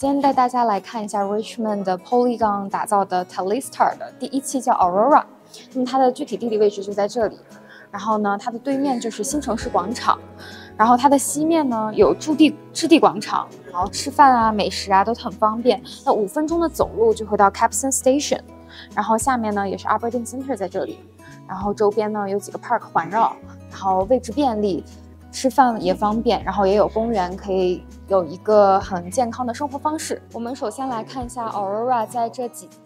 今天带大家来看一下 Richmond 的 Polygon 打造的 Telstar 的第1期叫 Aurora。那么它的具体地理位置就在这里。然后呢，它的对面就是新城市广场。然后它的西面呢有置地广场，然后吃饭啊、美食啊都很方便。那5分钟的走路就会到 Capstan Station。然后下面呢也是 Aberdeen Centre 在这里。然后周边呢有几个 park 环绕，然后位置便利。 吃饭也方便，然后也有公园，可以有一个很健康的生活方式。我们首先来看一下 Aurora 在这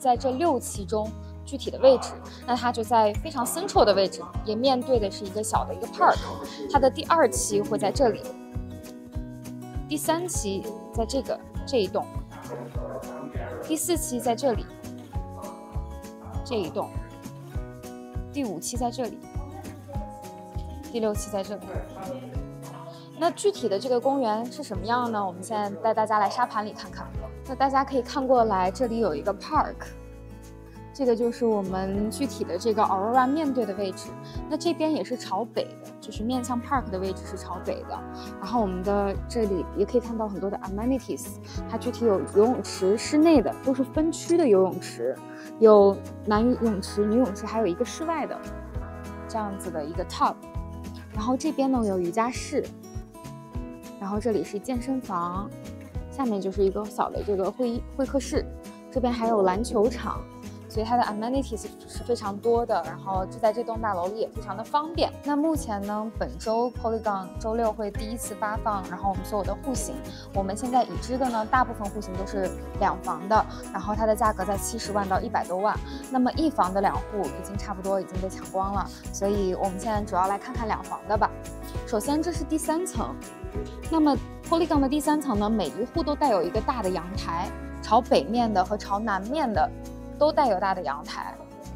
6期中具体的位置。那它就在非常 central 的位置，也面对的是一个小的一个 park。它的第2期会在这里，第3期在这一栋，第4期在这里，这一栋，第5期在这里。 第6期在这里。那具体的这个公园是什么样呢？我们现在带大家来沙盘里看看。那大家可以看过来，这里有一个 park， 这个就是我们具体的这个 Aurora 面对的位置。那这边也是朝北的，就是面向 park 的位置是朝北的。然后我们的这里也可以看到很多的 amenities， 它具体有游泳池，室内的都是分区的游泳池，有男泳池、女泳池，还有一个室外的这样子的一个 tub。 然后这边呢有瑜伽室，然后这里是健身房，下面就是一个小的这个会客室，这边还有篮球场，所以它的 amenities 是非常多的。然后住在这栋大楼里也非常的方便。那目前呢，本周 Polygon 周6会第1次发放，然后我们所有的户型，我们现在已知的呢，大部分户型都是2房的，然后它的价格在70万到100多万。那么1房的2户已经差不多已经被抢光了，所以我们现在主要来看看2房的吧。首先这是第3层，那么 Polygon 的第3层呢，每一户都带有一个大的阳台，朝北面的和朝南面的都带有大的阳台。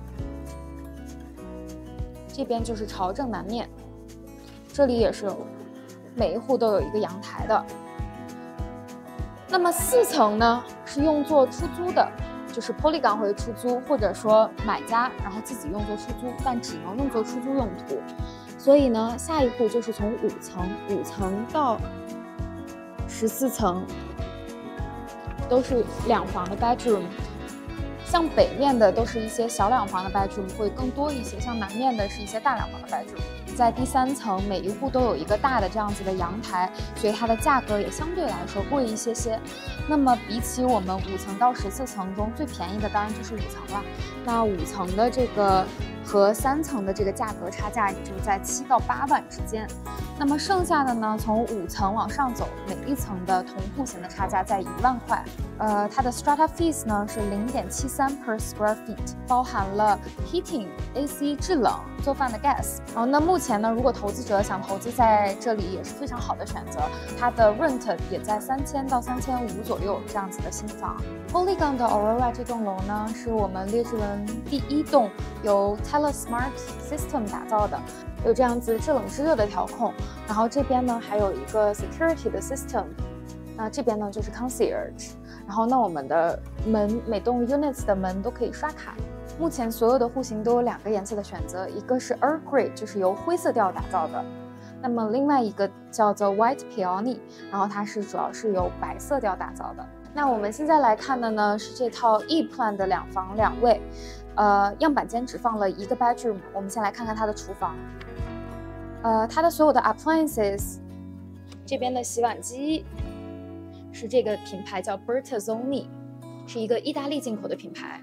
这边就是朝正南面，这里也是每一户都有一个阳台的。那么4层呢是用作出租的，就是 Polygon 会出租，或者说买家然后自己用作出租，但只能用作出租用途。所以呢，下一户就是从5层到14层，都是2房的 bedroom。像北面的都是一些小2房的 bedroom 会更多一些，像南面的是一些大2房的 bedroom。在第3层，每一户都有一个大的这样子的阳台，所以它的价格也相对来说贵一些些。那么比起我们5层到14层中最便宜的，当然就是5层了。那5层的这个和3层的这个价格差价也就在7到8万之间。那么剩下的呢，从5层往上走，每一层的同户型的差价在1万块。它的 strata fees 呢是0.73 per square feet， 包含了 heating、AC 制冷、做饭的 gas。然后那目前呢，如果投资者想投资在这里也是非常好的选择，它的 rent 也在3000到3500左右这样子的新房。Polygon 的 Aurora 这栋楼呢，是我们列治文第1栋由 Telesmart System 打造的，有这样子制冷制热的调控。然后这边呢还有一个 security 的 system， 那这边呢就是 concierge。然后那我们的门，每栋 units 的门都可以刷卡。目前所有的户型都有2个颜色的选择，一个是 Earth Grey， 就是由灰色调打造的。那么另外一个叫做 White Peony， 然后它是主要是由白色调打造的。那我们现在来看的呢是这套 E Plan 的2房2卫，样板间只放了1个 bedroom。我们先来看看它的厨房，它的所有的 appliances， 这边的洗碗机是这个品牌叫 Bertazzoni， 是一个意大利进口的品牌。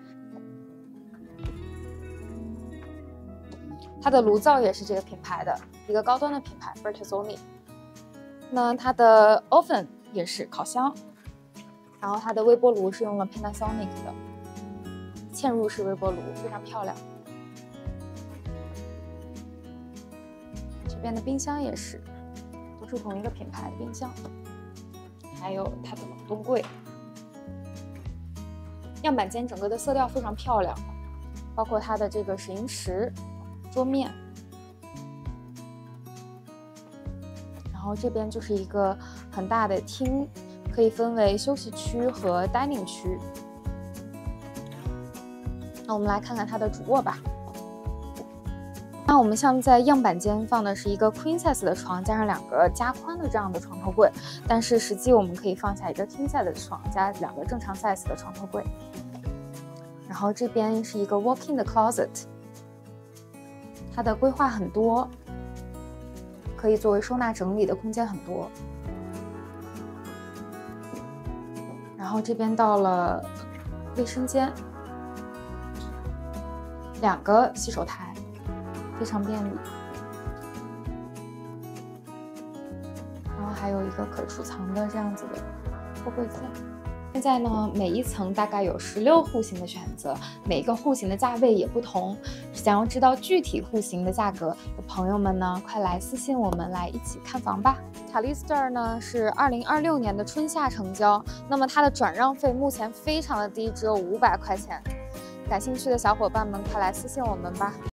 它的炉灶也是这个品牌的一个高端的品牌 Bertazzoni。那它的 oven 也是烤箱，然后它的微波炉是用了 Panasonic 的嵌入式微波炉，非常漂亮。这边的冰箱也是，都是同一个品牌的冰箱。还有它的冷冻柜，样板间整个的色调非常漂亮，包括它的这个石英石桌面。然后这边就是一个很大的厅，可以分为休息区和 dining 区。那我们来看看它的主卧吧。 那我们像在样板间放的是一个 queen size 的床，加上2个加宽的这样的床头柜，但是实际我们可以放下一个 king size 的床，加2个正常 size 的床头柜。然后这边是一个 walk-in 的 closet， 它的规划很多，可以作为收纳整理的空间很多。然后这边到了卫生间，2个洗手台。非常便利，然后还有一个可储藏的这样子的货柜架。现在呢，每一层大概有16户型的选择，每个户型的价位也不同。想要知道具体户型的价格的朋友们呢，快来私信我们来一起看房吧。Talister 呢是2026年的春夏成交，那么它的转让费目前非常的低，只有500块钱。感兴趣的小伙伴们，快来私信我们吧。